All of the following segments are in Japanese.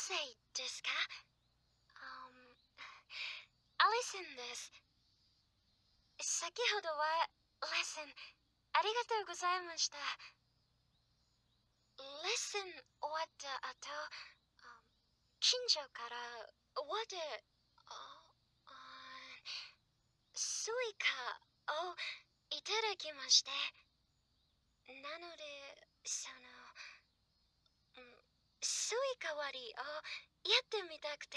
生ですか？アリスンです。先ほどはレッスンありがとうございました。レッスン終わった後、近所からワで、スイカをいただきまして、なので、スイカ割りをやってみたくて、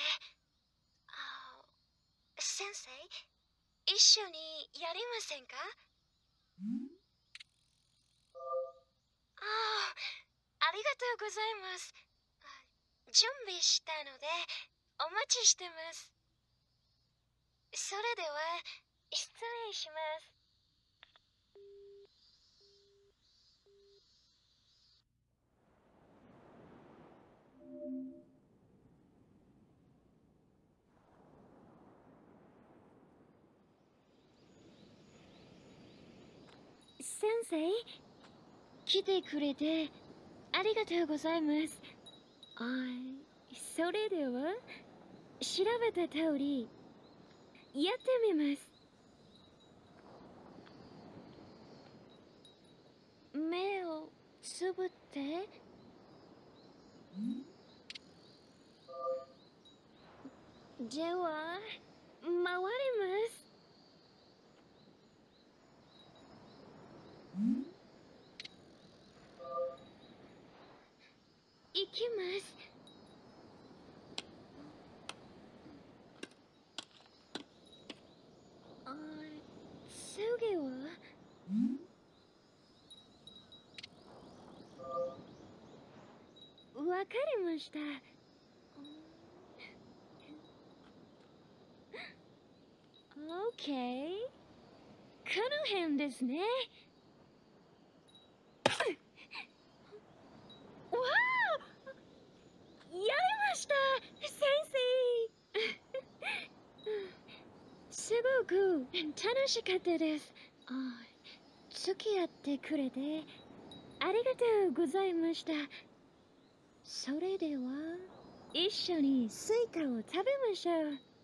先生、一緒にやりませんか？ありがとうございます。準備したので、お待ちしてます。それでは、失礼します。先生、来てくれてありがとうございます。それでは、調べた通り、やってみます。目をつぶって。では、回ります。行きます。次はわかりました。オッケー。この辺ですね。わあ！やりました先生すごく楽しかったです。付き合ってくれてありがとうございました。それでは一緒にスイカを食べましょう。